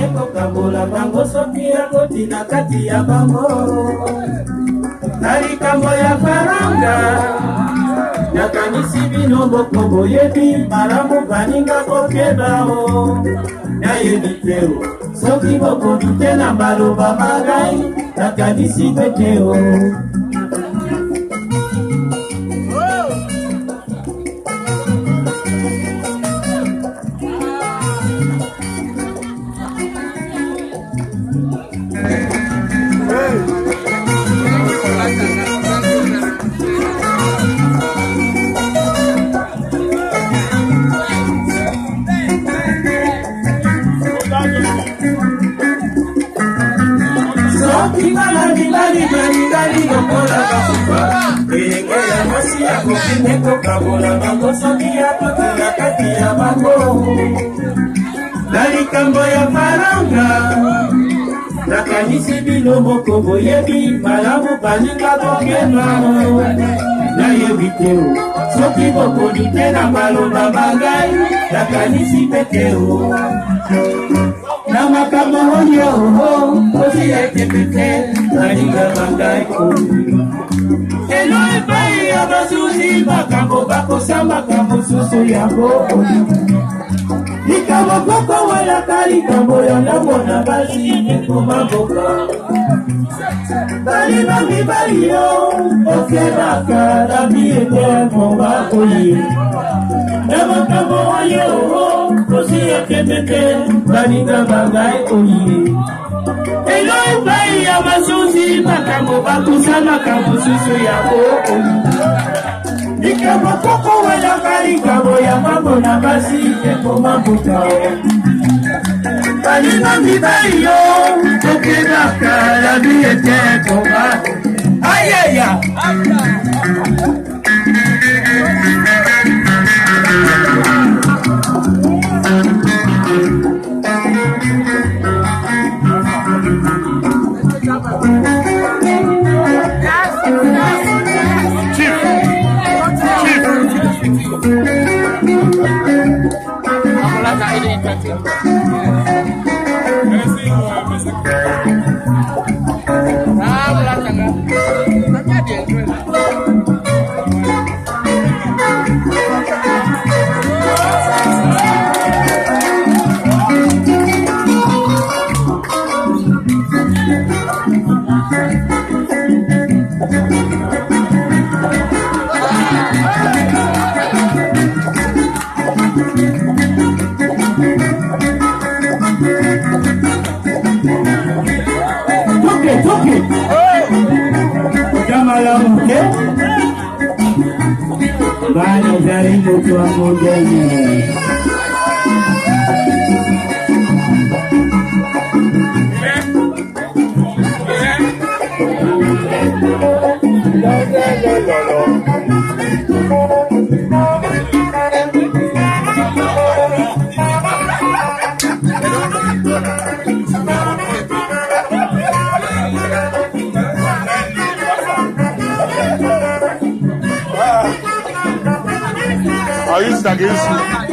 kokambola bango soki akotina kati ya bango na likambo ya faranga nakanisi bino moko boyebi malamu baninga kokebao nayebi te soki bokobi te na maloba magai nakanisi pe te Nalikambo ya faranga nakanisi bino moko boyebi malamu baninga kokema nayebi te soki bokoli te na maloba magai nakanisi pe te na makambo oyo kosi ekepe te nalinga magai elo epai ya basusi makambo bakosambaka mosusu yango likambo koko walaka likambo ya ndamona basi ekoma boka balima mibali yo okebaka labi ete monga koyi na makambo oyo kosi ekebe te balinga bangai koyi elo epai ya basusi makambo bakosamaka mosusu yango likambo koko walaka likambo ya mambo na basi ekoma mbuka balima mibali yo okebaka labi ete konga ayaya Bana jaribu kwa mgeni Are you stuck in?